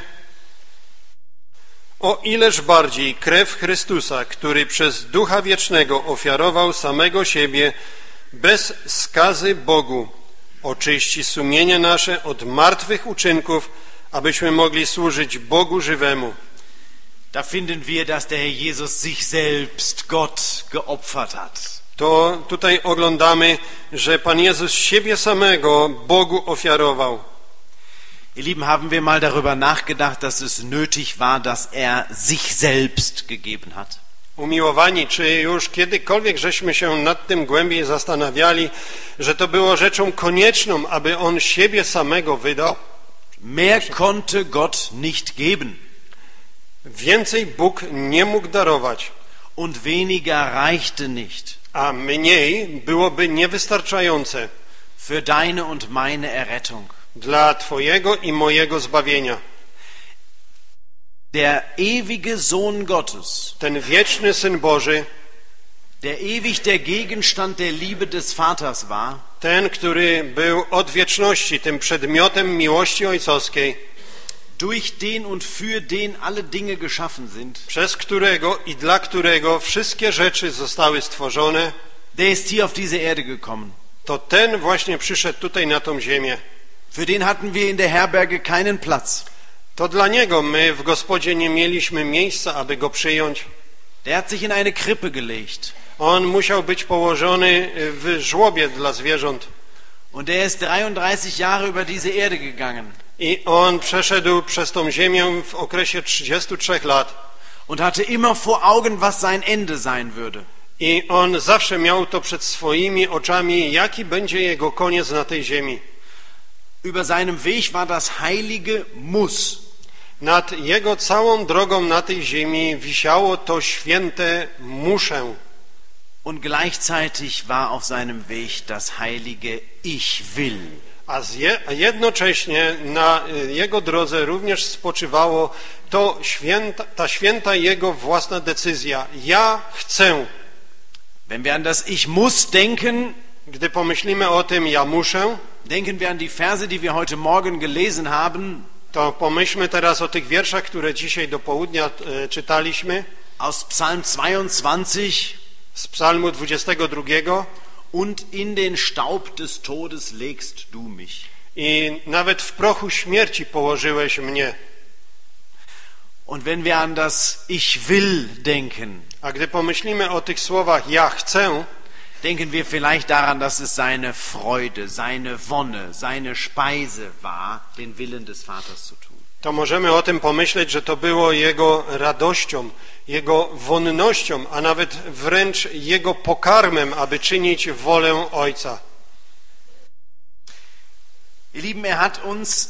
O ileż bardziej krew Chrystusa, który przez Ducha Wiecznego ofiarował samego siebie bez skazy Bogu, oczyści sumienie nasze od martwych uczynków, abyśmy mogli służyć Bogu żywemu. Da finden wir, dass der Herr Jesus sich selbst Gott geopfert hat. To tutaj oglądamy, że Pan Jezus siebie samego Bogu ofiarował. Ihr Lieben, haben wir mal darüber nachgedacht, dass es nötig war, dass er sich selbst gegeben hat? Umiłowani, czy już kiedykolwiek żeśmy się nad tym głębiej zastanawiali, że to było rzeczą konieczną, aby On siebie samego wydał? Mehr konnte Gott nicht geben. Więcej Bóg nie mógł darować, Und weniger reichte nicht a mniej byłoby niewystarczające für deine und meine Errettung. dla Twojego i mojego zbawienia. Der ewige Sohn Gottes, Ten wieczny Syn Boży, der ewig der Gegenstand der Liebe des Vaters war, ten, który był od wieczności tym przedmiotem miłości ojcowskiej, durch den und für den alle Dinge geschaffen sind, przez którego i dla którego wszystkie rzeczy zostały stworzone, der ist hier auf diese Erde gekommen. to ten właśnie przyszedł tutaj na tą ziemię. Für den hatten wir in der Herberge keinen Platz. To dla niego my w Gospodzie nie mieliśmy miejsca, aby go przyjąć. Der hat sich in eine Krippe gelegt. On musiał być położony w żłobie dla zwierząt. Und er ist 33 Jahre über diese Erde gegangen. I on przeszedł przez tą ziemię w okresie 33 lat. Und hatte immer vor Augen, was sein Ende sein würde. I on zawsze miał to przed swoimi oczami, jaki będzie jego koniec na tej ziemi. Über seinem Weg war das heilige Muss. Nad jego całą drogą na tej ziemi wisiało to święte muszę. Und gleichzeitig war auf seinem Weg das heilige Ich will. A jednocześnie na jego drodze również spoczywało ta święta jego własna decyzja. Ja chcę. Wenn wir an das Ich muss denken, Gdy pomyślimy o tym, ja muszę, denken wir an die Verse, die wir heute Morgen gelesen haben, to pomyślmy teraz o tych wierszach, które dzisiaj do południa czytaliśmy. aus Psalm 22. Z psalmu 22. Und in den Staub des Todes legst du mich. I nawet w prochu śmierci położyłeś mnie. Und wenn wir an das Ich will denken, A gdy pomyślimy o tych słowach ja chcę, denken wir vielleicht daran, dass es seine Freude, seine Wonne, seine Speise war, den Willen des Vaters zu tun. To możemy o tym pomyśleć, że to było Jego radością, Jego wonnością, a nawet wręcz Jego pokarmem, aby czynić wolę Ojca. Ihr Lieben, er hat uns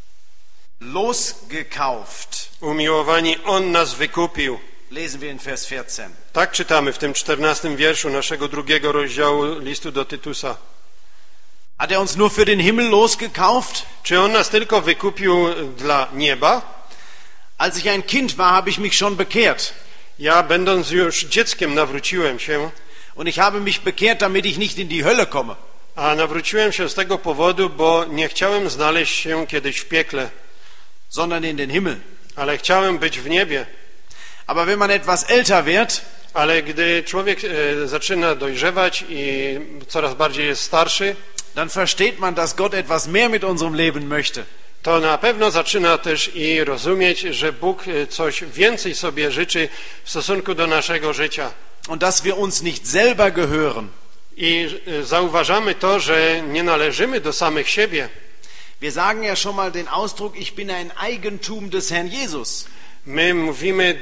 losgekauft. Umiłowani, On nas wykupił. Lesen wir in Vers 14. Tak czytamy w tym 14 wierszu naszego 2 rozdziału listu do Tytusa. Hat er uns nur für den Himmel losgekauft? Czy On nas tylko wykupił dla nieba? Als ich ein Kind war, habe ich mich schon bekehrt. Ja, będąc już dzieckiem, nawróciłem się, Und ich habe mich bekehrt, damit ich nicht in die Hölle komme. a nawróciłem się z tego powodu, bo nie chciałem znaleźć się kiedyś w piekle, sondern in den Himmel. ale chciałem być w niebie. Aber wenn man etwas älter wird, Ale gdy człowiek zaczyna dojrzewać i coraz bardziej jest starszy, dann versteht man, dass Gott etwas mehr mit unserem Leben möchte. to na pewno zaczyna też i rozumieć, że Bóg coś więcej sobie życzy w stosunku do naszego życia. Und dass wir uns nicht selber gehören. I zauważamy to, że nie należymy do samych siebie. Wir sagen ja schon mal den Ausdruck, ich bin ein Eigentum des Herrn Jesus. My mówimy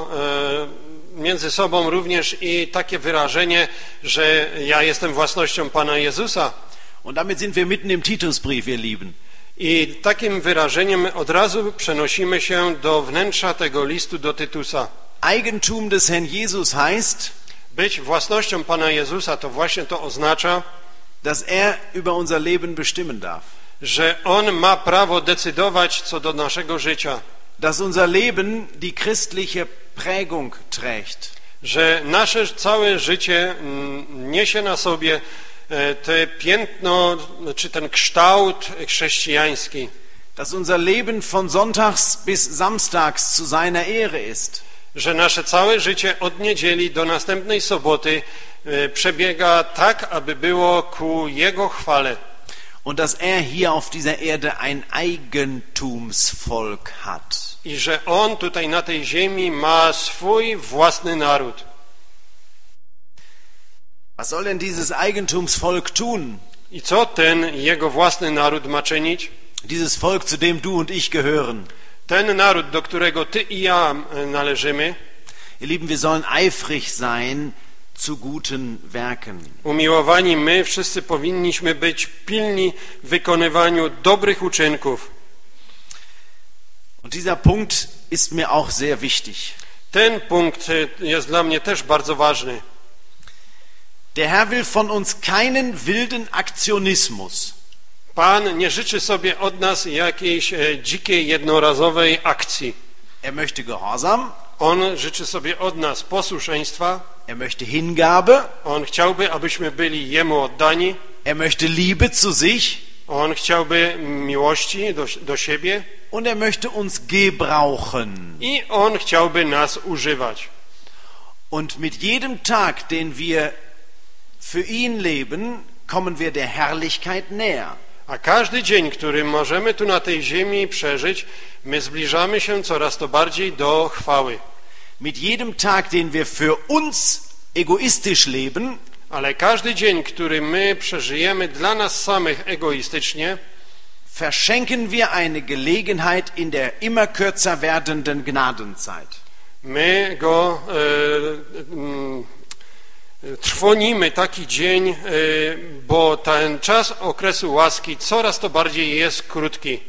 między sobą również i takie wyrażenie, że ja jestem własnością Pana Jezusa. Und damit sind wir mitten im Titusbrief, ihr Lieben. I takim wyrażeniem od razu przenosimy się do wnętrza tego listu do Tytusa. Eigentum des Herrn Jesus heißt, Być własnością Pana Jezusa to właśnie to oznacza, dass er über unser Leben bestimmen darf. że On ma prawo decydować co do naszego życia. Dass unser Leben die christliche Prägung trägt. Że nasze całe życie niesie na sobie te piętno, czy ten kształt chrześcijański. Dass unser Leben von sonntags bis samstags zu seiner Ehre ist. Że nasze całe życie od niedzieli do następnej soboty przebiega tak, aby było ku Jego chwale. Und dass er hier auf dieser Erde ein Eigentumsvolk hat. I że On tutaj na tej ziemi ma swój własny naród. Was soll denn dieses Eigentumsvolk tun? I co ten Jego własny naród ma czynić? Dieses Volk, zu dem du und ich gehören. Ten naród, do którego ty i ja należymy. Ihr Lieben, wir sollen eifrig sein zu guten Werken. Umiłowani, my wszyscy powinniśmy być pilni w wykonywaniu dobrych uczynków. Und dieser Punkt ist mir auch sehr wichtig. Ten punkt jest dla mnie też bardzo ważny. Der Herr will von uns keinen wilden Aktionismus. Pan nie życzy sobie od nas jakiejś dzikiej, jednorazowej akcji. Er möchte Gehorsam. On życzy sobie od nas posłuszeństwa. Er möchte Hingabe. On chciałby, abyśmy byli Jemu oddani. Er möchte Liebe zu sich. On chciałby miłości do siebie. Und er möchte uns gebrauchen. I On chciałby nas używać. Und mit jedem Tag, den wir für ihn leben, kommen wir der Herrlichkeit näher. A każdy dzień, który możemy tu na tej ziemi przeżyć, my zbliżamy się coraz to bardziej do chwały. Mit jedem Tag, den wir für uns egoistisch leben, Ale każdy dzień, który my przeżyjemy dla nas samych egoistycznie, verschenken wir eine Gelegenheit in der immer kürzer werdenden Gnadenzeit. my go trwonimy taki dzień, bo ten czas okresu łaski coraz to bardziej jest krótki.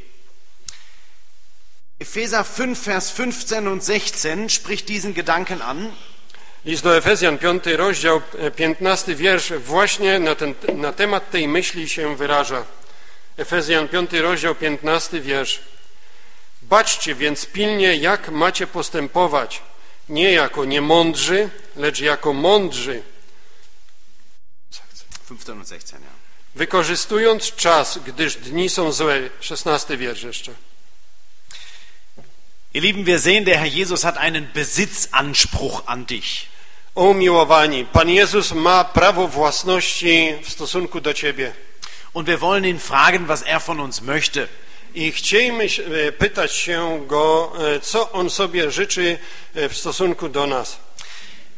Epheser 5, Vers 15 und 16 spricht diesen Gedanken an. List do Efezjan, 5 rozdział, 15 wiersz właśnie na temat tej myśli się wyraża. Efezjan, 5 rozdział, 15 wiersz. Baczcie więc pilnie, jak macie postępować, nie jako niemądrzy, lecz jako mądrzy, 15 und 16, ja. wykorzystując czas, gdyż dni są złe. 16 wiersz jeszcze. Ihr Lieben, wir sehen, der Herr Jesus hat einen Besitzanspruch an dich. O umiłowani, Pan Jezus ma prawo własności w stosunku do ciebie. Und wir wollen ihn fragen, was er von uns möchte. I chcielibyśmy pytać się Go, co On sobie życzy w stosunku do nas.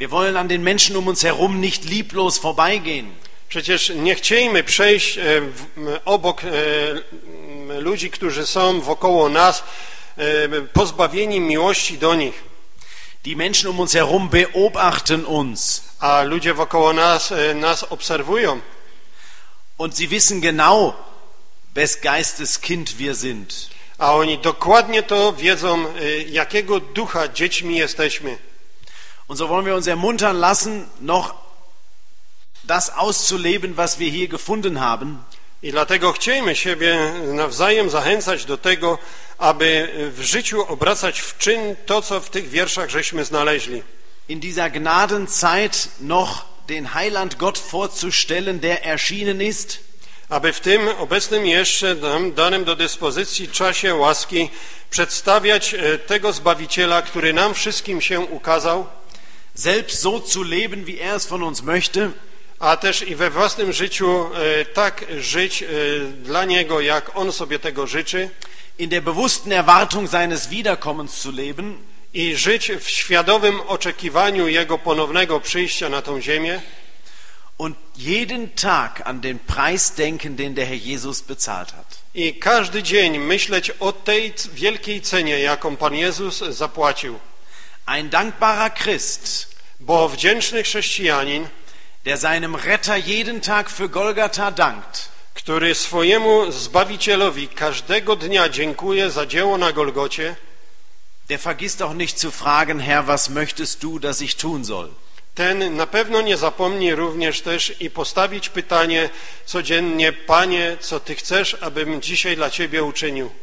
Wir wollen an den Menschen um uns herum nicht lieblos vorbeigehen. Przecież nie chciejmy przejść obok ludzi, którzy są wokoło nas, pozbawieni miłości do nich. Die Menschen um uns herum beobachten uns. A ludzie wokoło nas obserwują. Und sie wissen genau, wes Geistes Kind wir sind. A oni dokładnie to wiedzą, jakiego ducha dziećmi jesteśmy. Und so wollen wir uns ermuntern lassen, noch das auszuleben, was wir hier gefunden haben. I dlatego chciejmy siebie nawzajem zachęcać do tego, aby w życiu obracać w czyn to, co w tych wierszach żeśmy znaleźli. In dieser Gnadenzeit noch den Heiland Gott vorzustellen, der erschienen ist. Aby w tym obecnym jeszcze danym do dyspozycji czasie łaski przedstawiać tego Zbawiciela, który nam wszystkim się ukazał. Selbst so zu leben, wie er es von uns möchte. A też i we własnym życiu tak żyć dla Niego, jak On sobie tego życzy. In der bewussten Erwartung seines Wiederkommens zu leben. I żyć w świadomym oczekiwaniu Jego ponownego przyjścia na tą ziemię. Und jeden Tag an den Preis denken, den der Herr Jesus bezahlt hat. I każdy dzień myśleć o tej wielkiej cenie, jaką Pan Jezus zapłacił. Ein dankbarer Christ, bo wdzięczny chrześcijanin, der seinem Retter jeden Tag für Golgatha dankt, który swojemu Zbawicielowi każdego dnia dziękuje za dzieło na Golgocie, der vergisst auch nicht zu fragen, Herr, was möchtest du, dass ich tun soll? ten na pewno nie zapomni również też i postawić pytanie codziennie, Panie, co Ty chcesz, abym dzisiaj dla Ciebie uczynił.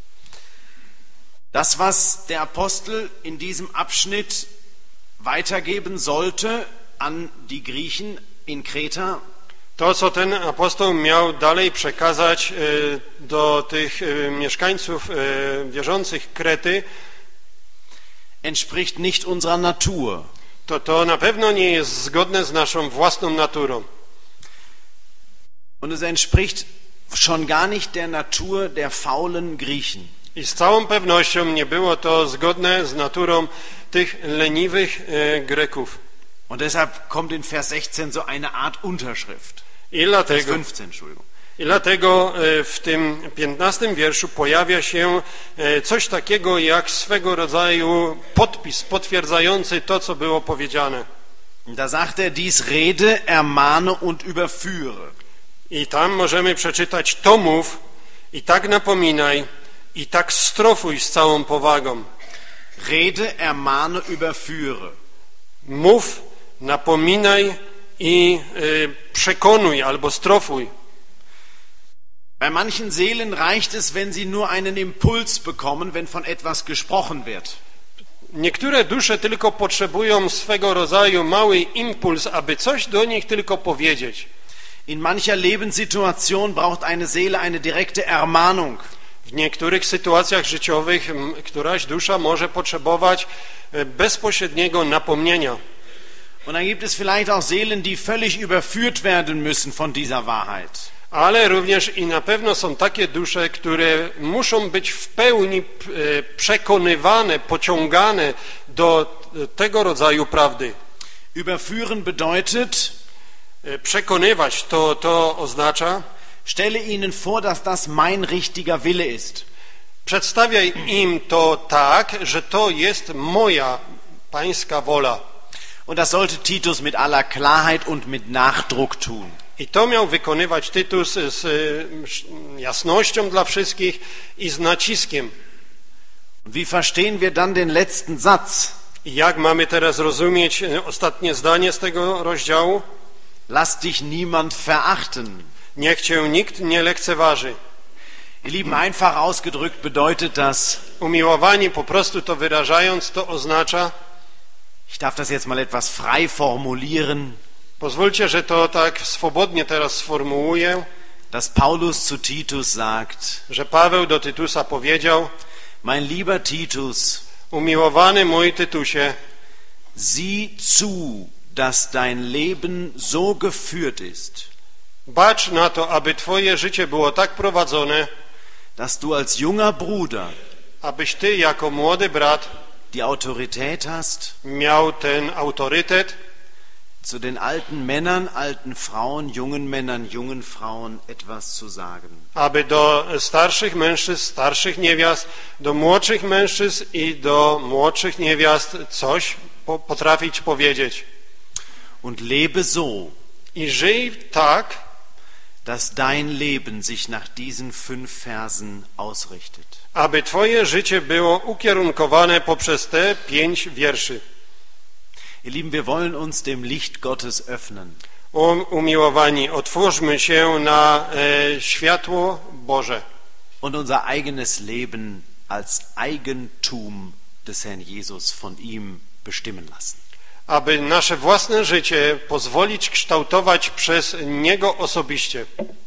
Das, was der Apostel in diesem Abschnitt weitergeben sollte an die Griechen in Kreta, to, co ten apostoł miał dalej przekazać do tych mieszkańców wierzących Krety, entspricht nicht unserer Natur. To na pewno nie jest zgodne z naszą własną naturą. Und es entspricht schon gar nicht der Natur der faulen Griechen. I z całą pewnością nie było to zgodne z naturą tych leniwych Greków. Und deshalb kommt in Vers 16 so eine Art Unterschrift. Vers 15, Entschuldigung. I dlatego w tym 15 wierszu pojawia się coś takiego jak swego rodzaju podpis potwierdzający to, co było powiedziane. Da sagt er, dies rede, ermahne und überführe. I tam możemy przeczytać: to mów i tak napominaj i tak strofuj z całą powagą. Rede, ermahne, überführe. Mów, napominaj i przekonuj albo strofuj. Bei manchen Seelen reicht es, wenn sie nur einen Impuls bekommen, wenn von etwas gesprochen wird. Niektóre dusze tylko potrzebują swego rodzaju mały impuls, aby coś do nich tylko powiedzieć. In mancher Lebenssituation braucht eine Seele eine direkte Ermahnung. W niektórych sytuacjach życiowych któraś dusza może potrzebować bezpośredniego napomnienia. Und dann gibt es vielleicht auch Seelen, die völlig überführt werden müssen von dieser Wahrheit. Ale również i na pewno są takie dusze, które muszą być w pełni przekonywane, pociągane do tego rodzaju prawdy. Überführen bedeutet, przekonywać to oznacza: stelle ihnen vor, dass das mein richtiger Wille ist. Przedstawiaj im to tak, że to jest moja pańska wola. Und das sollte Titus mit aller Klarheit und mit Nachdruck tun. I to miał wykonywać Tytus z jasnością dla wszystkich i z naciskiem. Wie verstehen wir dann den letzten Satz? I jak mamy teraz rozumieć ostatnie zdanie z tego rozdziału? Lass dich niemand verachten. Niech cię nikt nie lekceważy. Ihr Lieben, einfach ausgedrückt bedeutet das, Umiłowani po prostu to wyrażając, to oznacza, ich darf das jetzt mal etwas frei formulieren, pozwólcie, że to tak swobodnie teraz sformułuję, dass Paulus zu Titus sagt, że Paweł do Tytusa powiedział: mein lieber Titus, umiłowany mój Tytusie, sieh zu, dass dein Leben so geführt ist, bacz na to, aby twoje życie było tak prowadzone, dass du als junger Bruder abyś ty jako młody brat die Autorität hast, miał ten autorytet, zu den alten Männern, alten Frauen, jungen Männern, jungen Frauen etwas zu sagen. aby do starszych mężczyzn, starszych niewiast, do młodszych mężczyzn i do młodszych niewiast coś potrafić powiedzieć. Und lebe so, I żyj tak, dass dein Leben sich nach diesen 5 Versen ausrichtet. aby twoje życie było ukierunkowane poprzez te 5 wierszy. Ihr Lieben, wir wollen uns dem Licht Gottes öffnen. Umiłowani, otwórzmy się na światło Boże Und unser eigenes Leben als Eigentum des Herrn Jesus von ihm bestimmen lassen. aby nasze własne życie pozwolić kształtować przez Niego osobiście.